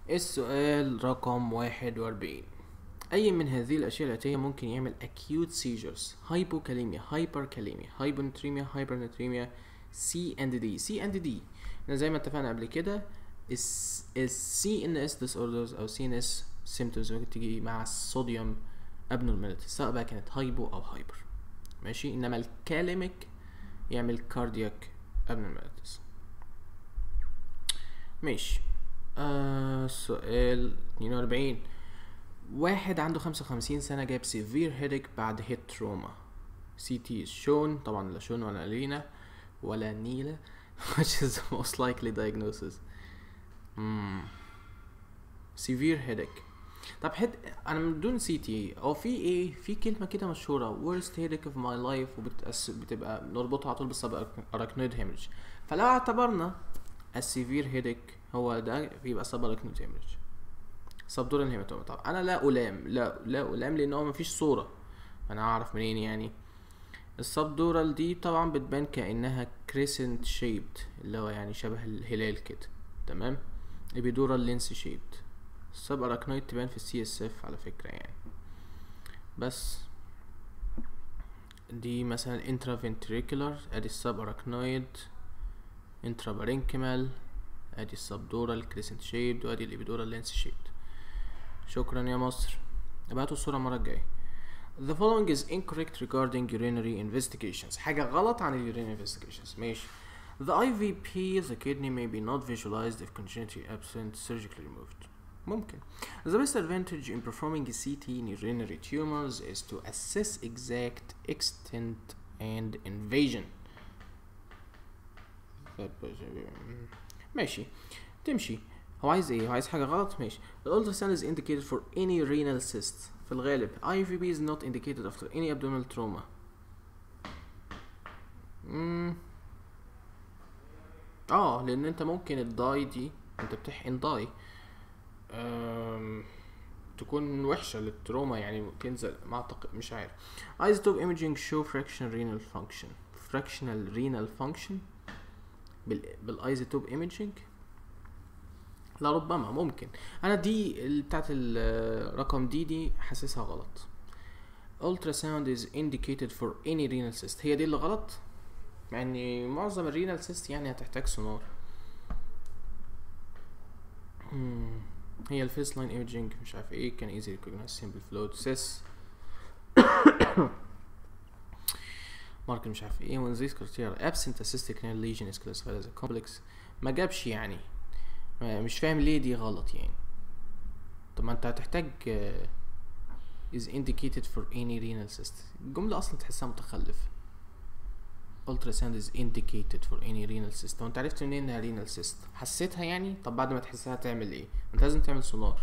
السؤال رقم 41. أي من هذه الأشياء الآتية ممكن يعمل acute seizures: hypokalemia, hyperkalemia, hyponatremia, hypernatremia, C and D. C and D احنا زي ما اتفقنا قبل كده CNS disorders أو CNS symptoms ممكن تيجي مع الصوديوم abnormality، سواء بقى كانت هايبو أو هايبر، ماشي. إنما الكاليميك يعمل cardiac abnormalities، ماشي. سؤال 42. واحد عنده 55 سنة جاب severe headache بعد head trauma. CT is shown. طبعا لا شون ولا لينا ولا نيلة which is the most likely diagnosis. severe headache. طب انا من دون CT او في ايه، في كلمة كده مشهورة worst headache of my life، بتبقى نربطها على طول بالسب arachnoid hemorrhage. فلو اعتبرنا السيفير هيدك هو ده بيبقى سب arachnoid hemorrhage، سبدورال هيماتوما. طبعا انا لا الام لا الام لان هو مفيش صورة، انا اعرف منين يعني؟ السبدورال دي طبعا بتبان كانها كريسنت شيبد، اللي هو يعني شبه الهلال كده، تمام. ابيدورال لينس شيبد. السب اراكنويد تبان في السي اس اف على فكرة يعني. بس دي مثلا انترا فنتريكولار، ادي السب اراكنويد. انترا بارينكيمال، ادي السبدورال كريسنت شيبد، وادي الابيدورال لينس شيبد. شكرا يا مصر، ابعتوا الصورة المرة الجاية. The following is incorrect regarding urinary investigations. حاجة غلط عن ال urinary investigations، ماشي. The IVP, the kidney may be not visualized if congenitally absent, surgically removed. ممكن. The best advantage in performing a CT in urinary tumors is to assess exact extent and invasion. ماشي، تمشي. هو عايز ايه؟ هو عايز حاجة غلط، ماشي. The ultrasound is indicated for any renal cyst. في الغالب IVP is not indicated after any abdominal trauma. لان انت ممكن الداي دي انت بتحقن داي تكون وحشة للتروما يعني، تنزل ما اعتقد، مش عارف. isotope imaging show fractional renal function بالايزوتوب imaging. لربما ممكن. انا دي بتاعت الرقم دي حاسسها غلط. ultrasound is indicated for any renal cyst، هي دي اللي غلط، مع ان معظم الرينال سيست يعني هتحتاج سونار. هي الفيرست لاين ايمجينج مش عارف ايه، كان easy recognize simple float cyst مارك مش عارف ايه. when these criteria absent a cystic renal lesion is classified as a complex. ما جابش يعني، مش فاهم ليه دي غلط يعني. طب ما انت هتحتاج is indicated for any renal cyst، الجملة اصلا تحسها متخلفة. ultrasound is indicated for any renal cyst، وانت عرفت منين انها renal cyst؟ حسيتها يعني؟ طب بعد ما تحسها تعمل ايه؟ انت لازم تعمل سونار،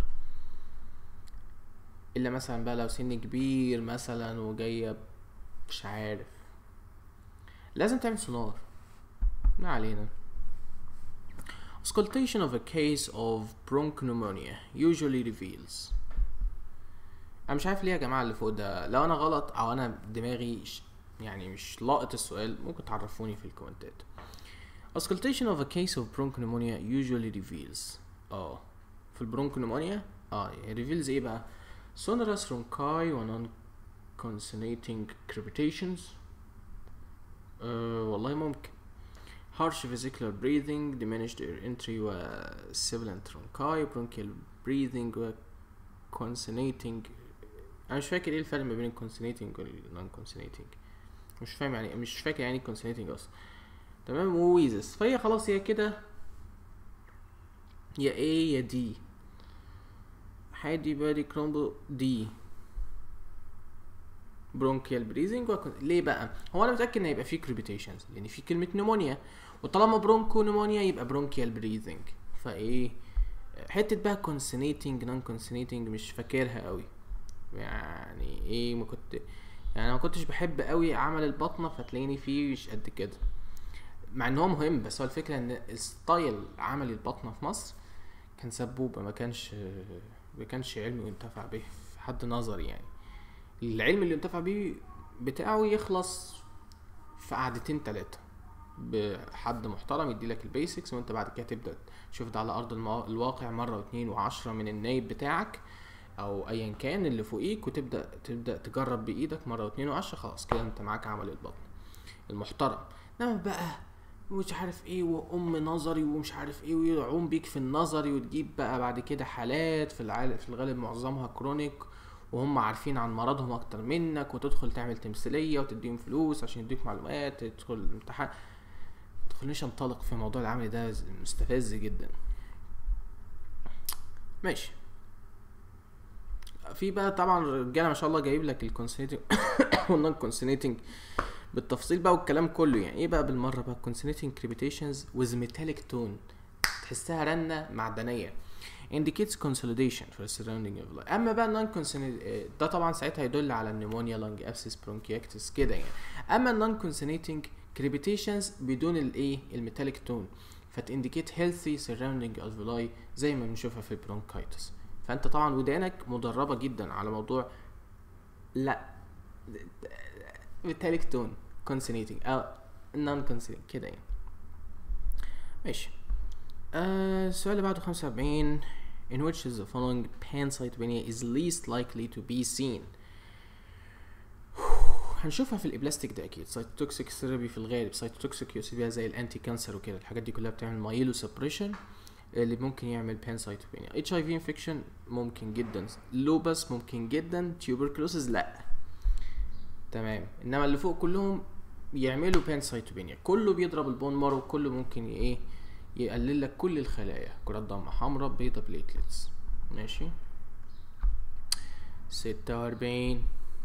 الا مثلا بقى لو سن كبير مثلا وجاية مش عارف، لازم تعمل سونار. ما علينا. Auscultation of a case of bronchopneumonia usually reveals. انا مش عارف ليه يا جماعة اللي فوق ده، لو انا غلط او انا دماغي يعني مش لاقط السؤال ممكن تعرفوني في الكومنتات. Auscultation of a case of bronchopneumonia usually reveals. في البرونكونيمونيا reveals ايه بقى؟ sonorous rhonchi و non-consonanting crepitations. والله ممكن. harsh vesicular breathing, diminished air entry و sibilant rhonchi, bronchial breathing و consonanting. انا مش فاكر ايه الفرق ما بين consonanting و non-consonanting، مش فاهم يعني، مش فاكر يعني consonanting اصلا، تمام. وويزس، فهي خلاص هي كده يا ايه يا دي. حادي بادي كرومبو دي برونكيال بريزنج. ليه بقى؟ هو انا متاكد ان هيبقى فيه كريبيتيشنز لان في كلمه نمونيا، وطالما برونكو نمونيا يبقى برونكيال بريزنج. فايه حته بقى كونسونيتنج نون كونسونيتنج مش فاكرها قوي يعني. ايه ما كنت يعني، انا ما كنتش بحب قوي عمل البطنه، فتلاقيني فيه مش قد كده، مع ان هو مهم. بس هو الفكره ان ستايل عمل البطنه في مصر كان سبوبه، ما كانش علم ينتفع به في حد نظري يعني. العلم اللي ينتفع به بتاعه يخلص في قعدتين 3 بحد محترم يديلك البيسكس، وانت بعد كده تبدا تشوف ده على ارض الواقع مره واثنين وعشرة من النايب بتاعك او ايا كان اللي فوقيك، وتبدا تجرب بايدك مره واثنين وعشرة. خلاص كده انت معاك عمل البطن المحترم. انما بقى مش عارف ايه وام نظري ومش عارف ايه، ويعوم بيك في النظري، وتجيب بقى بعد كده حالات في الغالب معظمها كرونيك، وهم عارفين عن مرضهم اكتر منك، وتدخل تعمل تمثيليه وتديهم فلوس عشان يديك معلومات، تدخل الامتحان. متدخلنيش انطلق في موضوع العمل ده، مستفز جدا. ماشي. في بقى طبعا الرجاله ما شاء الله جايب لك الكونسينيتنج والنون كونسينيتنج بالتفصيل بقى والكلام كله. يعني ايه بقى بالمره بقى كونسينيتنج كريبيتيشنز with metallic tone، تحسها رنه معدنيه، indicates consolidation for the surrounding of life. اما بقى non consonant ده طبعا ساعتها يدل على النمونيا، لانج ابسس، برونكياكتس كده يعني. اما non consonanting crepitations بدون الايه الميتاليك تون فتindicate healthy surrounding alveoli زي ما بنشوفها في البرونكايتس. فانت طبعا ودانك مدربه جدا على موضوع لا metallic tone consonanting او non consonanting كده يعني. ماشي. السؤال اللي بعده 45 in which is the following pancytopenia is least likely to be seen. هنشوفها في الابلاستيك ده اكيد. سايتوتوكسيك ثيرابي في الغالب، سايتوتوكسيك يوسيبيها زي الانتي كانسر وكده، الحاجات دي كلها بتعمل مايلو سبريشن اللي ممكن يعمل pancytopenia. اتش اي في انفكشن ممكن جدا، لوبس ممكن جدا، تيوبركلوسز لا. تمام. انما اللي فوق كلهم يعملوا pancytopenia، كله بيضرب البون مارو، كله ممكن ايه يقلل لك كل الخلايا، كرات دم حمراء، بيضة، بليتلتس. ماشي. 46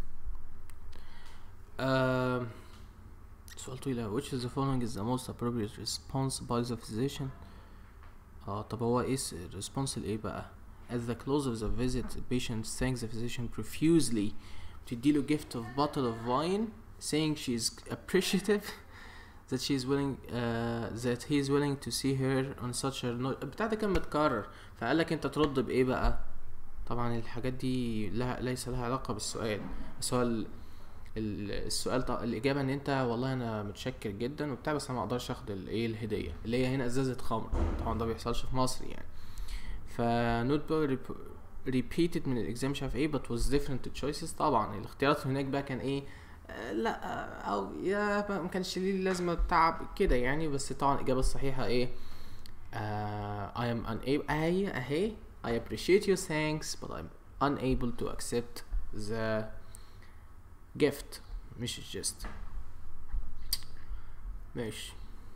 سؤال طويل. which is the following is the most appropriate response by the physician. طب هو ايه الريسبونس الايه بقى؟ at the close of the visit the patient thanks the physician profusely، تديله gift of bottle of wine saying she is appreciative that she is willing that he is willing to see her on such a note. بتاع ده كان متكرر، فقال لك انت ترد بايه بقى؟ طبعا الحاجات دي ليس لها علاقه بالسؤال، بس هو السؤال الاجابه ان انت والله انا متشكر جدا وبتاع، بس انا ما اقدرش اخد الايه الهديه اللي هي هنا ازازه خمر. طبعا ده بيحصلش في مصر يعني. فنوت repeated من الاكزام مش عارف ايه but was different choices. طبعا الاختيارات هناك بقى كان ايه؟ لا او يا ما كانش ليه لازمه تعب كده يعني. بس طبعا الاجابه الصحيحه ايه؟ I am unable اهي I appreciate your thanks but I'm unable to accept the gift مش just. ماشي.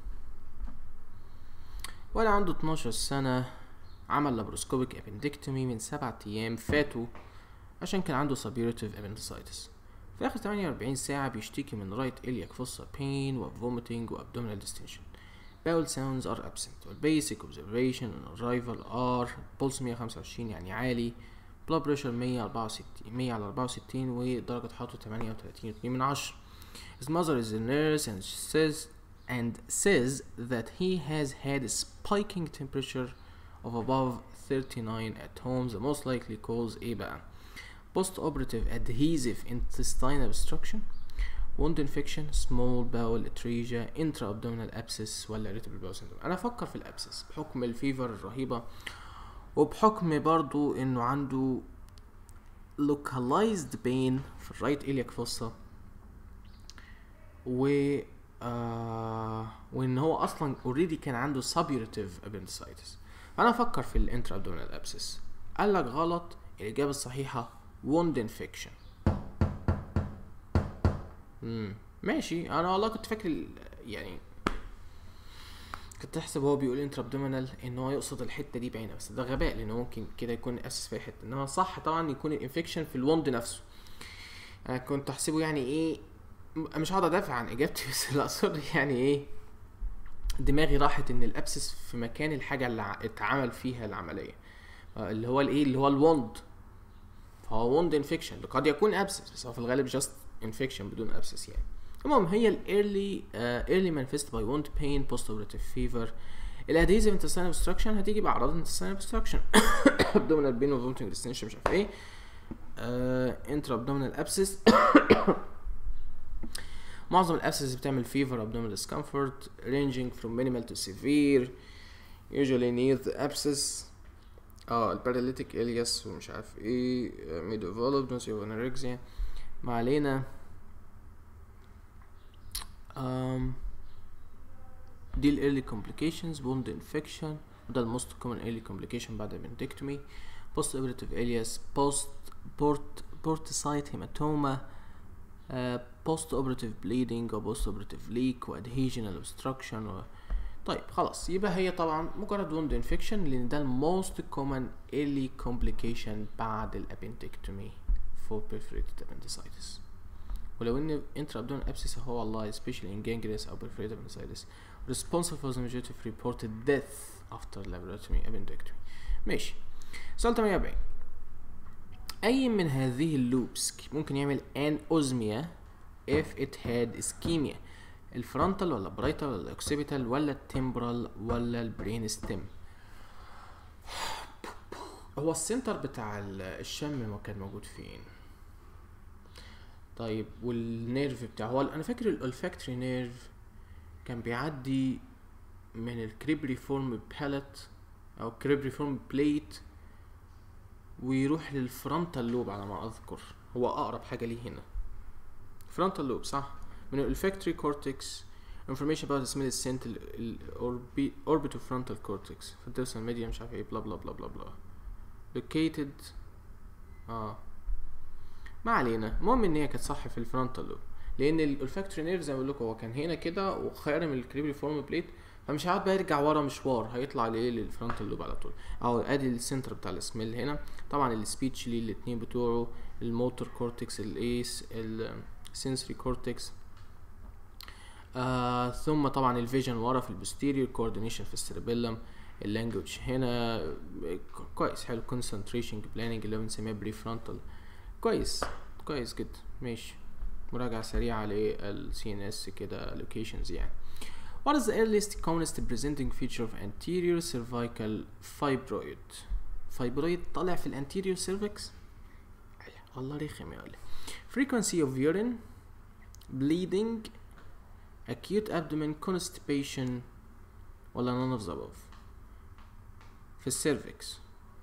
وانا عنده 12 سنه عمل لابروسكوبيك ابندكتومي من 7 ايام فاتوا عشان كان عنده سبيورتيف ابندسايتس. في اخر 48 ساعة بيشتكي من right iliac fossa pain و vomiting و abdominal distension. bowel sounds are absent. basic observation on arrival are pulse 125 يعني عالي، blood pressure 100 على 64 ودرجة حرارته 38.2. His mother is a nurse and says that he has had a spiking temperature of above 39 at home. The most likely cause ايه بقى؟ post-operative adhesive intestinal obstruction, wound infection, small bowel atresia, intra-abdominal abscess ولا irritable bowel syndrome. انا افكر في الابسس بحكم الفيفر الرهيبة وبحكم برضو انه عنده localized pain في الرايت iliac fossa وان هو اصلا already كان عنده suburative appendicitis. انا افكر في الانترا ابدومينال ابسس. قال لك غلط، الاجابه الصحيحه wound infection. ماشي. انا والله كنت فاكر يعني كنت احسب هو بيقول انترا ابدومينال ان هو يقصد الحته دي بعينها، بس ده غباء لانه ممكن كده يكون الابسس في حته، انما صح طبعا يكون الانفكشن في الوند نفسه. انا كنت احسبه يعني ايه، مش هقعد ادافع عن اجابتي بس اللي اقصد يعني ايه، دماغي راحت ان الابسس في مكان الحاجه اللي اتعمل فيها العمليه اللي هو الايه اللي هو الوند، فهو وند انفكشن قد يكون ابسس بس هو في الغالب جاست انفكشن بدون ابسس يعني. المهم هي الايرلي manifest by wound pain post operative fever. الادهيزيف intestinal obstruction هتيجي باعراض intestinal obstruction abdominal pain و vomiting distension مش عارف ايه intra abdominal abscess معظم الابسس بتعمل fever abdominal discomfort ranging from minimal to severe usually near the abscess. الباراليتيك الياس ومش عارف ايه may develop nausea anorexia. ما علينا. دي ال early complications wound infection وده ال most common early complication بعد appendectomy. post operative ileus porticite hematoma post operative bleeding و post operative leak و adhesional obstruction طيب خلاص يبقى هي طبعا مجرد wound infection لان ده ال most common early complication بعد ال appendectomy for perforated appendicitis. ولو ان intra-abdominal abscess هو والله especially in gangrenous او perforated appendicitis responsible for the majority of reported death after laparotomy appendectomy. ماشي. سؤال 48 أي من هذه اللوبس ممكن يعمل anosmia if it had ischemia؟ الفرونتال ولا برايتال ولا الاوكسيبيتال ولا التمبرال ولا البرين ستيم؟ هو السنتر بتاع الشم ما كان موجود فين؟ طيب والنيرف بتاعه هو انا فاكر الالفاكتوري نيرف كان بيعدي من الكريبريفورم باليت او كريبريفورم بليت ويروح للفرونتال لوب على ما اذكر، هو اقرب حاجه ليه هنا فرونتال لوب صح. من الالفاكتوري كورتكس information about the smell scent orbitofrontal cortex فالدوسال ميديا مش عارف ايه بلا بلا بلا بلا بلا located ما علينا. المهم ان هي كانت صح في الفرونتال لوب لان الالفاكتوري نيرف زي ما بقول لكم هو كان هنا كده وخارم الكريبريفورم بليت فمش هيقعد بقى يرجع ورا مشوار، هيطلع لايه للفرونتال لوب على طول. اهو ادي السنتر بتاع السميل هنا. طبعا السبيتش ليه الاثنين بتوعه الموتور كورتكس الايس السنسوري كورتكس ثم طبعا الفيجن ورا في البوستيريور كوردينيشن في السيربيلم اللانجوج هنا كويس حلو كونسنتريشن بلاننج اللي بنسميها بري فرونتال كويس جدا ماشي. مراجعة سريعة للسي ان اس كده لوكيشنز يعني. What is the earliest commonest presenting feature of anterior cervical fibroid؟ fibroid طالع في الانتيريور cervix؟ والله رخم يا ولد. Frequency of urine bleeding acute abdomen constipation ولا none of the above؟ في السيرفكس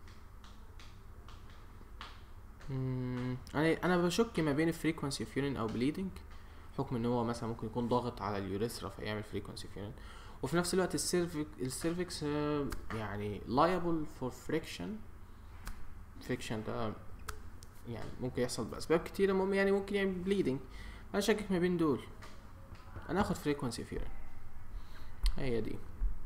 انا بشك ما بين frequency of urine او bleeding حكم ان هو مثلا ممكن يكون ضاغط على اليوريثرا فيعمل frequency of urine وفي نفس الوقت السيرفكس يعني liable for friction ده يعني ممكن يحصل باسباب كتيره. المهم يعني ممكن يعمل bleeding. انا شاكك ما بين دول. انا اخد frequency of urine هي دي.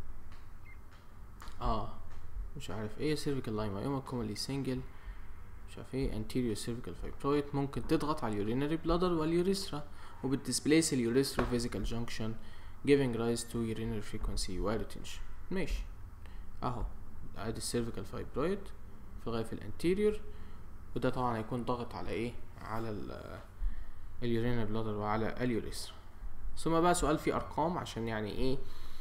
مش عارف ايه cervical lymphoma commonly single مش عارف ايه anterior cervical fibroid ممكن تضغط على اليورينري بلادر واليوريثرا وبتديسبليس اليوريثرو فيزيكال جانكشن giving rise to urinary frequency retention. ماشي اهو ادي السيرفيكال فايبرويد في الغاية في الانتيريور وده طبعا هيكون ضغط على ايه على اليورينري بلادر وعلى اليوريثرا. ثم بقى سؤال فيه ارقام عشان يعني ايه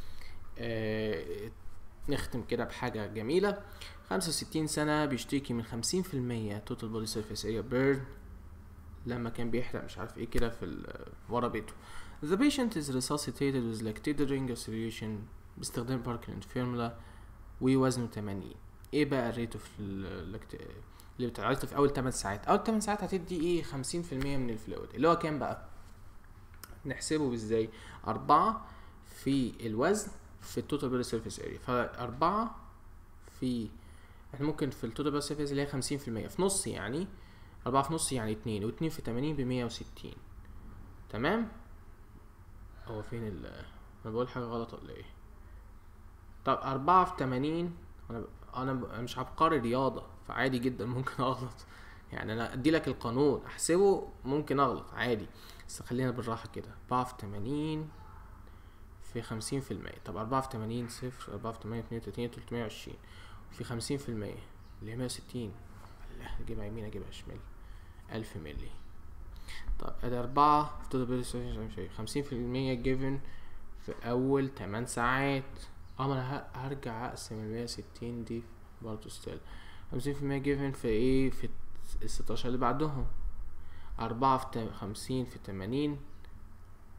نختم كده بحاجة جميلة. 65 سنة بيشتكي من 50% total body surface area burn لما كان بيحرق مش عارف ايه كده في ورا بيته. The patient is resuscitated with lactated ring solution باستخدام باركلين فورمولا ووزنه 80. ايه بقى الريت في اللي بتعرضته في اول 8 ساعات؟ اول 8 ساعات هتدي ايه 50% من الفلويد اللي هو كام بقى؟ نحسبه ازاي؟ 4 في الوزن في التوتال بودي سيرفيس اريا ف4 في احنا ممكن في التوتال بودي سيرفيس اللي هي 50% في نص يعني 4 في نص يعني 2 و2 في 80 ب160 تمام. هو فين انا بقول حاجه غلط ولا ايه؟ طب 4 في 80 انا مش عبقري رياضه فعادي جدا ممكن اغلط يعني انا ادي لك القانون احسبه ممكن اغلط عادي بس خلينا بالراحه كده. 4 في 80 في 50%. طب 4 في 80 صفر 4 في 8 32 320 في 50% اللي هي 160 الله اجيبها يمين اجيبها شمال 1000 ملي. طب ادي 4 في total body surface 50% given في اول 8 ساعات. انا هرجع اقسم ال 160 دي برضه ستيل 50% given في ايه في ال 16 اللي بعدهم. 4 في 50 في 80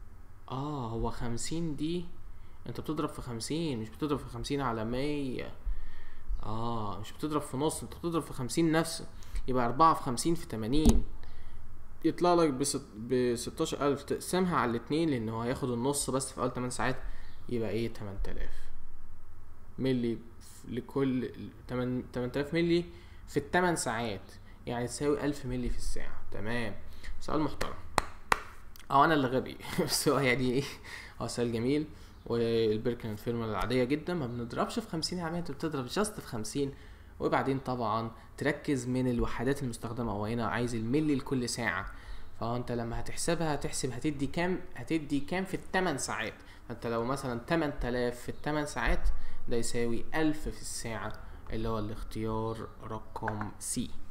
هو 50 دي انت بتضرب في 50، مش بتضرب في 50 على 100. مش بتضرب في نص، انت بتضرب في 50 نفسه. يبقى 4 في 50 في 80 يطلع لك ب 16000. تقسمها على الاتنين لان هو هياخد النص بس في اول 8 ساعات، يبقى ايه 8000 ملي لكل 8000 ملي في ال8 ساعات، يعني تساوي 1000 ملي في الساعة. تمام، سؤال محترم. انا اللي غبي بس هو يعني ايه، هو سؤال جميل. والبيركن فورمولا العادية جدا، ما بنضربش في 50 يا عم، انت بتضرب جاست في 50. وبعدين طبعا تركز من الوحدات المستخدمة، هو هنا عايز الملي لكل ساعة. فانت لما هتحسبها هتحسب هتدي كام في ال8 ساعات. فانت لو مثلا 8000 في ال8 ساعات، ده يساوي 1000 في الساعة، اللي هو الاختيار رقم سي.